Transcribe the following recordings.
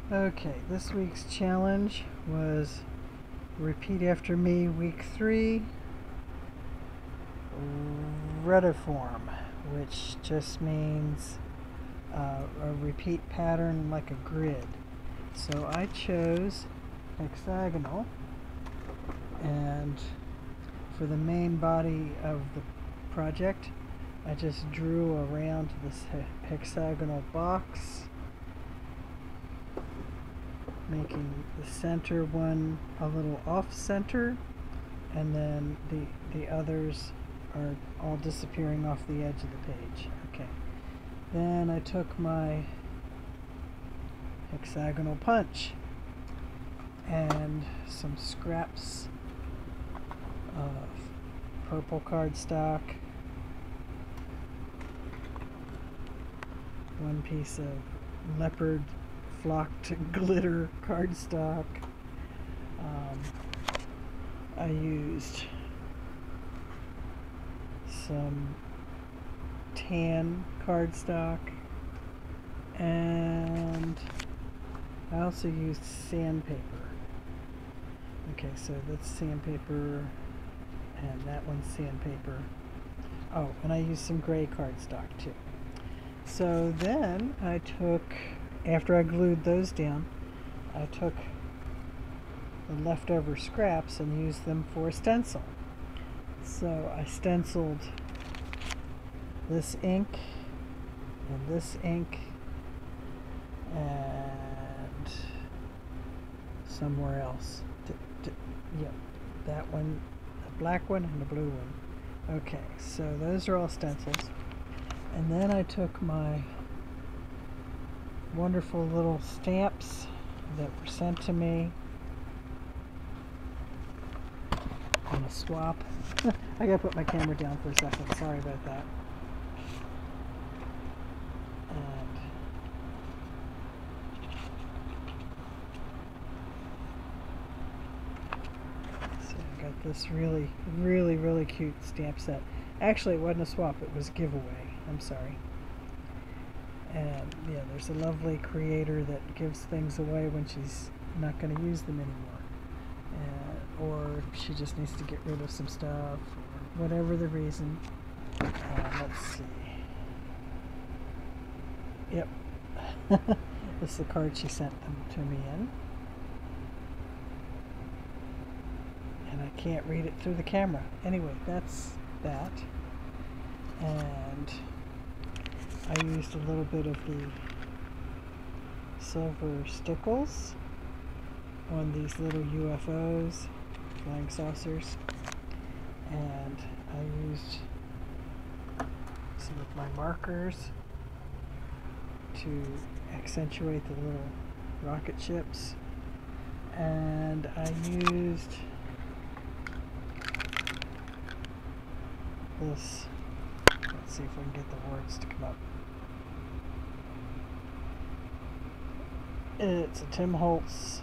Okay, this week's challenge was repeat after me, week 3, retiform, which just means a repeat pattern like a grid. So I chose hexagonal, and for the main body of the project I just drew around this hexagonal box, making the center one a little off center, and then the others are all disappearing off the edge of the page. Okay, then I took my hexagonal punch and some scraps of purple cardstock, one piece of leopard flocked glitter cardstock. I used some tan cardstock, and I also used sandpaper. Okay, so that's sandpaper, and that one's sandpaper. Oh, and I used some gray cardstock too. So then I took, after I glued those down, I took the leftover scraps and used them for a stencil. So I stenciled this ink and this ink and somewhere else. Yep, that one, the black one and the blue one. Okay, so those are all stencils. And then I took my wonderful little stamps that were sent to me on a swap. I gotta put my camera down for a second, sorry about that. And so I got this really cute stamp set. Actually, it wasn't a swap, it was a giveaway. I'm sorry. And yeah, there's a lovely creator that gives things away when she's not going to use them anymore, or she just needs to get rid of some stuff, or whatever the reason. Let's see. Yep. This is the card she sent them to me in, and I can't read it through the camera. Anyway, that's that. And I used a little bit of the silver stickles on these little UFOs, flying saucers, and I used some of my markers to accentuate the little rocket ships, and I used this. Let's see if we can get the words to come up. It's a Tim Holtz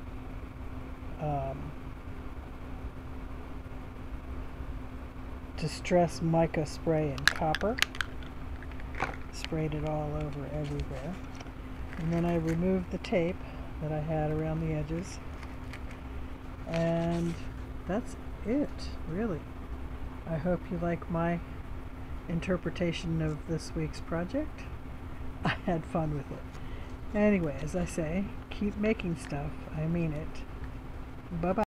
Distress Mica spray in copper. Sprayed it all over everywhere. And then I removed the tape that I had around the edges. And that's it, really. I hope you like my interpretation of this week's project. I had fun with it. Anyway, as I say, keep making stuff. I mean it. Bye-bye.